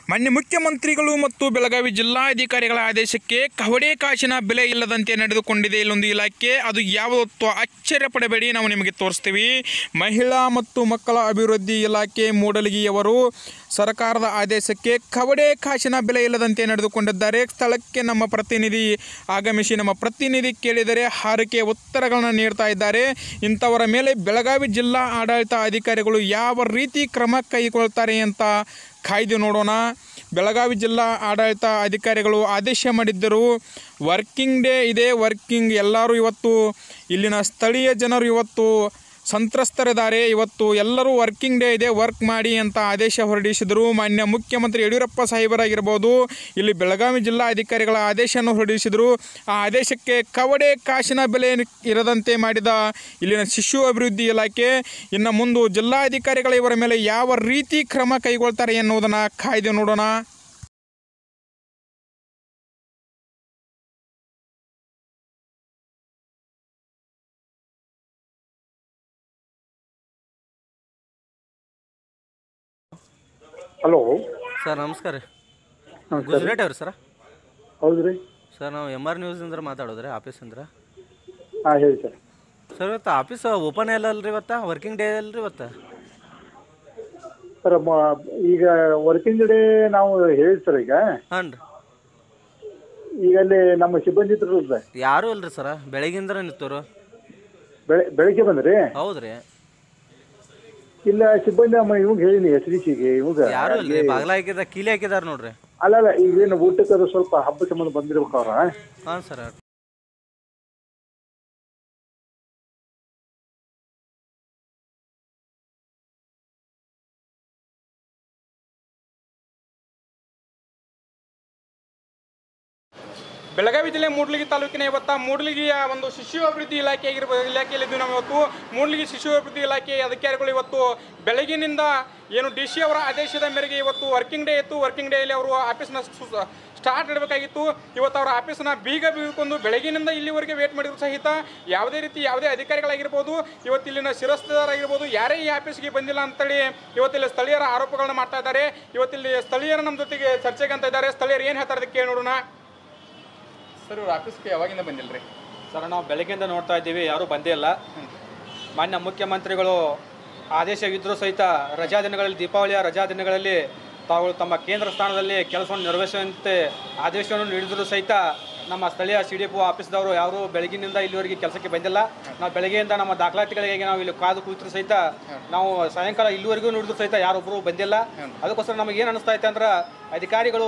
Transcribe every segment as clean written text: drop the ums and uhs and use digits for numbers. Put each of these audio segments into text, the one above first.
ಮಾನ್ಯ ಮುಖ್ಯಮಂತ್ರಿಗಳು ಮತ್ತು ಬೆಳಗಾವಿ ಜಿಲ್ಲಾಧಿಕಾರಿಗಳ ಆದೇಶಕ್ಕೆ ಕವಡೆ ಕಾಸಿನ ಬೆಲೆ ಇಲ್ಲದಂತೆ ನಡೆದುಕೊಂಡಿದೆ ಇಲ್ಲೊಂದು ಇಲಾಖೆ. ಅದು ಯಾವುದೋ ಆಶ್ಚರ್ಯ ಪಡಬೇಡಿ, ನಾವು ನಿಮಗೆ ತೋರಿಸ್ತೀವಿ. ಮಹಿಳಾ ಮತ್ತು ಮಕ್ಕಳ ಅಭಿವೃದ್ಧಿ ಇಲಾಖೆ ಮೂಡಲಗಿಯವರು ಸರ್ಕಾರದ ಆದೇಶಕ್ಕೆ ಕವಡೆ ಕಾಸಿನ ಬೆಲೆ ಇಲ್ಲದಂತೆ ನಡೆದುಕೊಂಡಿದ್ದಾರೆ. ಸ್ಥಳಕ್ಕೆ ನಮ್ಮ ಪ್ರತಿನಿಧಿ ಆಗಮಿಸಿ ನಮ್ಮ ಪ್ರತಿನಿಧಿ ಕೇಳಿದರೆ ಹಾರಿಕೆ ಉತ್ತರಗಳನ್ನು ನೀಡ್ತಾ ಇದ್ದಾರೆ. ಇಂಥವರ ಮೇಲೆ ಬೆಳಗಾವಿ ಜಿಲ್ಲಾ ಆಡಳಿತ ಅಧಿಕಾರಿಗಳು ಯಾವ ರೀತಿ ಕ್ರಮ ಕೈಗೊಳ್ತಾರೆ ಅಂತ ಕಾಯ್ದು ನೋಡೋಣ. ಬೆಳಗಾವಿ ಜಿಲ್ಲಾ ಆಡಳಿತ ಅಧಿಕಾರಿಗಳು ಆದೇಶ ಮಾಡಿದ್ದರು. ವರ್ಕಿಂಗ್ ಡೇ ಇದೆ. ಎಲ್ಲರೂ ಇವತ್ತು ಇಲ್ಲಿನ ಸ್ಥಳೀಯ ಜನರು ಇವತ್ತು ಸಂತ್ರಸ್ತರಿದ್ದಾರೆ. ಇವತ್ತು ಎಲ್ಲರೂ ವರ್ಕಿಂಗ್ ಡೇ ಇದೆ, ವರ್ಕ್ ಮಾಡಿ ಅಂತ ಆದೇಶ ಹೊರಡಿಸಿದರು. ಮಾನ್ಯ ಮುಖ್ಯಮಂತ್ರಿ ಯಡಿಯೂರಪ್ಪ ಸಾಹೇಬರಾಗಿರ್ಬೋದು, ಇಲ್ಲಿ ಬೆಳಗಾವಿ ಜಿಲ್ಲಾ ಅಧಿಕಾರಿಗಳ ಆದೇಶವನ್ನು ಹೊರಡಿಸಿದರು. ಆ ಆದೇಶಕ್ಕೆ ಕವಡೆ ಕಾಸಿನ ಬೆಲೆ ಇರದಂತೆ ಮಾಡಿದ ಇಲ್ಲಿನ ಶಿಶು ಅಭಿವೃದ್ಧಿ ಇಲಾಖೆ ಇನ್ನು ಮುಂದೆ ಜಿಲ್ಲಾಧಿಕಾರಿಗಳ ಇವರ ಮೇಲೆ ಯಾವ ರೀತಿ ಕ್ರಮ ಕೈಗೊಳ್ತಾರೆ ಎನ್ನುವುದನ್ನು ಕಾಯ್ದು ನೋಡೋಣ. ಹಲೋ ಸರ್, ನಮಸ್ಕಾರ ರೀ. ನಮಸ್ಕಾರ. ಗುಜರಾಟ್ ಅವ್ರಿ ಸರ್? ಹೌದು ರೀ. ಸರ್, ನಾವು MR ನ್ಯೂಸಿಂದ ಮಾತಾಡೋದು ರೀ, ಆಫೀಸಿಂದ. ಹಾಂ ಹೇಳಿ ಸರ್. ಸರ್, ಇವತ್ತು ಆಫೀಸ್ ಓಪನ್ ಇಲ್ಲ ಅಲ್ರಿ? ಇವತ್ತು ವರ್ಕಿಂಗ್ ಡೇ ಅಲ್ರಿ ಇವತ್ತು? ಸರ್ ಈಗ ವರ್ಕಿಂಗ್ ಡೇ ನಾವು ಹೇಳಿ ಸರ್. ಈಗ ಹಾಂ ರೀ. ಈಗ ಅಲ್ಲಿ ನಮ್ಮ ಸಿಬ್ಬಂದಿ ಇದ್ರು ಸರ್. ಯಾರೂ ಇಲ್ರಿ ಸರ, ಬೆಳಗಿಂದ ನಿಂತವ್ರು. ಬೆಳಿಗ್ಗೆ ಬಂದ್ರಿ? ಹೌದು ರೀ. ಇಲ್ಲ ಸಿಬ್ಬಂದಿ ಇವಾಗ ಹೇಳಿನಿ SDCಗೆ ಇವಾಗ ಯಾರು ಇಲ್ರಿ, ಬಾಗ್ಲ ಹಾಕಿದ ಕೀಲಿ ಹಾಕಿದಾರ ನೋಡ್ರಿ. ಅಲ್ಲ ಈಗೇನು ಊಟಕ್ಕೆ ಅದು ಸ್ವಲ್ಪ ಹಬ್ಬ ಸಂಬಂಧ ಬಂದಿರ್ಬೇಕು ಅವ್ರ. ಹಾಂ ಸರ್. ಬೆಳಗಾವಿ ಜಿಲ್ಲೆ ಮೂಡಲಗಿ ತಾಲೂಕಿನ ಮೂಡಲಗಿಯ ಒಂದು ಶಿಶು ಅಭಿವೃದ್ಧಿ ಇಲಾಖೆ ಇಲಾಖೆಯಲ್ಲಿದ್ದು ನಾವು ಇವತ್ತು ಮೂಡಲಗಿ ಶಿಶು ಅಭಿವೃದ್ಧಿ ಇಲಾಖೆ ಅಧಿಕಾರಿಗಳು ಇವತ್ತು ಬೆಳಗಿನಿಂದ ಏನು DC ಅವರ ಆದೇಶದ ಮೇರೆಗೆ ಇವತ್ತು ವರ್ಕಿಂಗ್ ಡೇ ಇತ್ತು. ವರ್ಕಿಂಗ್ ಡೇಯಲ್ಲಿ ಅವರು ಆಫೀಸ್ನ ಸ್ಟಾರ್ಟ್ ಇಡಬೇಕಾಗಿತ್ತು. ಇವತ್ತು ಅವರ ಆಫೀಸನ್ನ ಬೀಗ ಬೀಳ್ಕೊಂಡು ಬೆಳಗಿನಿಂದ ಇಲ್ಲಿವರೆಗೆ ವೇಟ್ ಮಾಡಿದ್ರು ಸಹಿತ ಯಾವುದೇ ಅಧಿಕಾರಿಗಳಾಗಿರ್ಬೋದು, ಇವತ್ತು ಇಲ್ಲಿನ ಶಿರಸ್ತರಾಗಿರ್ಬೋದು, ಯಾರೇ ಈ ಆಫೀಸ್ಗೆ ಬಂದಿಲ್ಲ ಅಂತೇಳಿ ಇವತ್ತಿಲ್ಲಿ ಸ್ಥಳೀಯರ ಆರೋಪಗಳನ್ನ ಮಾಡ್ತಾ ಇದ್ದಾರೆ. ಇವತ್ತಿಲ್ಲಿ ಸ್ಥಳೀಯರು ನಮ್ಮ ಜೊತೆಗೆ ಚರ್ಚೆಗೆ ಅಂತ ಇದ್ದಾರೆ. ಸ್ಥಳೀಯರು ಏನು ಹೇಳ್ತಾರೆ ಅದಕ್ಕೆ ಕೇಳಿ ನೋಡೋಣ. ಸರ್, ಇವ್ರು ಆಫೀಸ್ಗೆ ಯಾವಾಗಿಂದ ಬಂದಿಲ್ಲ ರೀ? ಸರ್, ನಾವು ಬೆಳಗ್ಗೆಯಿಂದ ನೋಡ್ತಾ ಇದ್ದೀವಿ, ಯಾರೂ ಬಂದೇ ಇಲ್ಲ. ಮಾನ್ಯ ಮುಖ್ಯಮಂತ್ರಿಗಳು ಆದೇಶವಿದ್ದರೂ ಸಹಿತ ರಜಾ ದಿನಗಳಲ್ಲಿ, ದೀಪಾವಳಿಯ ರಜಾ ದಿನಗಳಲ್ಲಿ ತಾವು ತಮ್ಮ ಕೇಂದ್ರ ಸ್ಥಾನದಲ್ಲಿ ಕೆಲಸವನ್ನು ನಿರ್ವಹಿಸುವಂತೆ ಆದೇಶವನ್ನು ನೀಡಿದರೂ ಸಹಿತ ನಮ್ಮ ಸ್ಥಳೀಯ CDPO ಆಫೀಸ್ದವರು ಯಾರು ಬೆಳಗಿನಿಂದ ಇಲ್ಲಿವರೆಗೆ ಕೆಲಸಕ್ಕೆ ಬಂದಿಲ್ಲ. ನಾವು ಬೆಳಗ್ಗೆಯಿಂದ ನಮ್ಮ ದಾಖಲಾತಿಗಳಿಗೆ ನಾವು ಇಲ್ಲಿ ಕಾದು ಕೂತರು ಸಹಿತ ನಾವು ಸಾಯಂಕಾಲ ಇಲ್ಲಿವರೆಗೂ ನೋಡಿದ್ರು ಸಹಿತ ಯಾರೊಬ್ಬರು ಬಂದಿಲ್ಲ. ಅದಕ್ಕೋಸ್ಕರ ನಮಗೆ ಏನು ಅನಿಸ್ತಾ ಐತೆ ಅಂದ್ರೆ, ಅಧಿಕಾರಿಗಳು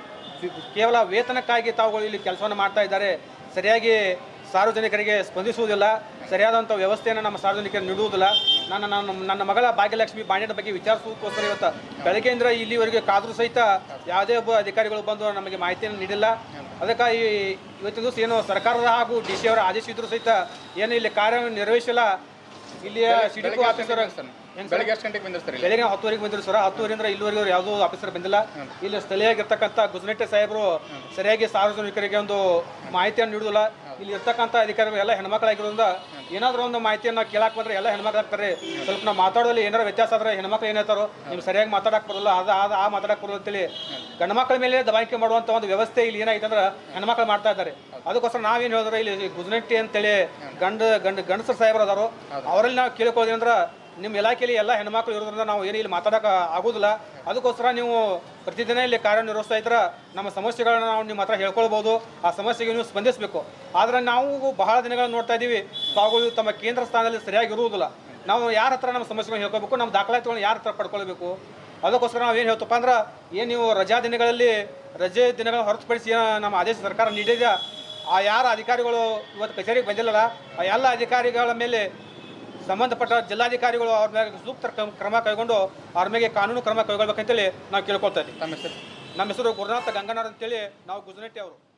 ಕೇವಲ ವೇತನಕ್ಕಾಗಿ ತಾವುಗಳು ಇಲ್ಲಿ ಕೆಲಸವನ್ನು ಮಾಡ್ತಾ ಇದ್ದಾರೆ, ಸರಿಯಾಗಿ ಸಾರ್ವಜನಿಕರಿಗೆ ಸ್ಪಂದಿಸುವುದಿಲ್ಲ, ಸರಿಯಾದಂಥ ವ್ಯವಸ್ಥೆಯನ್ನು ನಮ್ಮ ಸಾರ್ವಜನಿಕರಿಗೆ ನೀಡುವುದಿಲ್ಲ. ನನ್ನ ಮಗಳ ಭಾಗ್ಯಲಕ್ಷ್ಮಿ ಬಾಂಡೆನ ಬಗ್ಗೆ ವಿಚಾರಿಸುವುದಕ್ಕೋಸ್ಕರ ಇವತ್ತು ಬೆಳಗ್ಗೆಯಿಂದ ಇಲ್ಲಿವರೆಗೆ ಕಾದರೂ ಸಹಿತ ಯಾವುದೇ ಒಬ್ಬ ಅಧಿಕಾರಿಗಳು ಬಂದು ನಮಗೆ ಮಾಹಿತಿಯನ್ನು ನೀಡಿಲ್ಲ. ಅದಕ್ಕಾಗಿ ಇವತ್ತಿನ ದಿವಸ ಏನು ಸರ್ಕಾರದ ಹಾಗೂ DC ಅವರ ಆದೇಶ ಇದ್ದರೂ ಸಹಿತ ಏನು ಇಲ್ಲಿ ಕಾರ್ಯವನ್ನು ನಿರ್ವಹಿಸಿಲ್ಲ. ಇಲ್ಲಿಯ CDPO ಆಫೀಸರ್ ಬೆಳಗ್ಗೆ ಎಷ್ಟು ಗಂಟೆಗೆ ಬಂದಿರ್ತಾರೆ? ಬೆಳಗ್ಗೆ 10 ಬಂದಿರು ಸರ್. 10 ಇಲ್ಲಿವರೆಗೂ ಯಾವುದೋ ಆಫೀಸರ್ ಬಂದಿಲ್ಲ. ಇಲ್ಲಿ ಸ್ಥಳೀಯವಾಗಿರ್ತಕ್ಕಂಥ ಗುಜನೆಟ್ಟೆ ಸಾಹೇಬರು ಸರಿಯಾಗಿ ಸಾರ್ವಜನಿಕರಿಗೆ ಒಂದು ಮಾಹಿತಿಯನ್ನು ನೀಡುವುದಿಲ್ಲ. ಇಲ್ಲಿ ಇರ್ತಕ್ಕಂಥ ಅಧಿಕಾರಿಗಳು ಎಲ್ಲ ಹೆಣ್ಮಕ್ಳಾಗಿರೋದ್ರಿಂದ ಏನಾದರೂ ಒಂದು ಮಾಹಿತಿಯನ್ನು ಕೇಳಕ್ಕೆ ಬಂದರೆ ಎಲ್ಲ ಹೆಣ್ಮಕ್ಳು ಆಗ್ತಾರೆ. ಸ್ವಲ್ಪ ನಾವು ಮಾತಾಡೋದಲ್ಲಿ ಏನಾರು ವ್ಯತ್ಯಾಸ ಆದರೆ ಹೆಣ್ಮಕ್ಳು ಏನು ಹೇಳ್ತಾರೋ, ನೀವು ಸರಿಯಾಗಿ ಮಾತಾಡಕ್ಕೆ ಬರೋಲ್ಲ, ಆ ಮಾತಾಡಕ್ಕೆ ಬರೋದು ಅಂತೇಳಿ ಗಂಡು ಮಕ್ಕಳ ಮೇಲೆ ದಬಾಯಿಕೆ ಮಾಡುವಂಥ ಒಂದು ವ್ಯವಸ್ಥೆ ಇಲ್ಲಿ ಏನಾಯ್ತು ಅಂದ್ರೆ ಹೆಣ್ಮಕ್ಳು ಮಾಡ್ತಾ ಇದ್ದಾರೆ. ಅದಕ್ಕೋಸ್ಕರ ನಾವೇನು ಹೇಳಿದ್ರೆ, ಇಲ್ಲಿ ಗುಜನೆಟ್ಟಿ ಅಂತೇಳಿ ಗಂಡಸರು ಸಾಹೇಬರು ಅದಾರು, ಅವರಲ್ಲಿ ನಾವು ಕೇಳ್ಕೊಳ್ಳೋದು ಅಂದ್ರೆ, ನಿಮ್ಮ ಇಲಾಖೆಯಲ್ಲಿ ಎಲ್ಲ ಹೆಣ್ಮಕ್ಳು ಇರೋದ್ರಿಂದ ನಾವು ಏನು ಇಲ್ಲಿ ಮಾತಾಡೋಕೆ ಆಗೋದಿಲ್ಲ. ಅದಕ್ಕೋಸ್ಕರ ನೀವು ಪ್ರತಿದಿನ ಇಲ್ಲಿ ಕಾರ್ಯನಿರ್ವಹಿಸ್ತಾ ಇದ್ರೆ ನಮ್ಮ ಸಮಸ್ಯೆಗಳನ್ನ ನಾವು ನಿಮ್ಮ ಹತ್ರ ಹೇಳ್ಕೊಳ್ಬೋದು, ಆ ಸಮಸ್ಯೆಗೆ ನೀವು ಸ್ಪಂದಿಸಬೇಕು. ಆದರೆ ನಾವು ಬಹಳ ದಿನಗಳನ್ನು ನೋಡ್ತಾ ಇದ್ದೀವಿ, ತಾವುಗಳು ತಮ್ಮ ಕೇಂದ್ರ ಸ್ಥಾನದಲ್ಲಿ ಸರಿಯಾಗಿ ಇರುವುದಿಲ್ಲ. ನಾವು ಯಾರ ಹತ್ರ ನಮ್ಮ ಸಮಸ್ಯೆಗಳನ್ನ ಹೇಳ್ಕೋಬೇಕು, ನಮ್ಮ ದಾಖಲಾತಿಗಳನ್ನ ಯಾರ ಹತ್ರ ಪಡ್ಕೊಳ್ಬೇಕು? ಅದಕ್ಕೋಸ್ಕರ ನಾವು ಏನು ಹೇಳ್ತಪ್ಪ ಅಂದ್ರೆ, ಏನು ನೀವು ರಜೆ ದಿನಗಳನ್ನು ಹೊರತುಪಡಿಸಿ ನಮ್ಮ ಆದೇಶ ಸರ್ಕಾರ ನೀಡಿದೆ, ಆ ಯಾರ ಅಧಿಕಾರಿಗಳು ಇವತ್ತು ಕಚೇರಿಗೆ ಬಂದಿಲ್ಲಲ್ಲ, ಆ ಎಲ್ಲ ಅಧಿಕಾರಿಗಳ ಮೇಲೆ ಸಂಬಂಧಪಟ್ಟ ಜಿಲ್ಲಾಧಿಕಾರಿಗಳು ಅವ್ರ ಮೇಲೆ ಸೂಕ್ತ ಕ್ರಮ ಕೈಗೊಂಡು ಅವ್ರ ಮೇಲೆ ಕಾನೂನು ಕ್ರಮ ಕೈಗೊಳ್ಬೇಕಂತೇಳಿ ನಾವು ಕೇಳ್ಕೊಳ್ತಾ ಇದ್ದೀವಿ. ನಮ್ಮ ಹೆಸರು ಗುರುನಾಥ ಗಂಗನಾಥ್ ಅಂತೇಳಿ, ನಾವು ಗುಜನೆಟ್ಟಿ ಅವರು.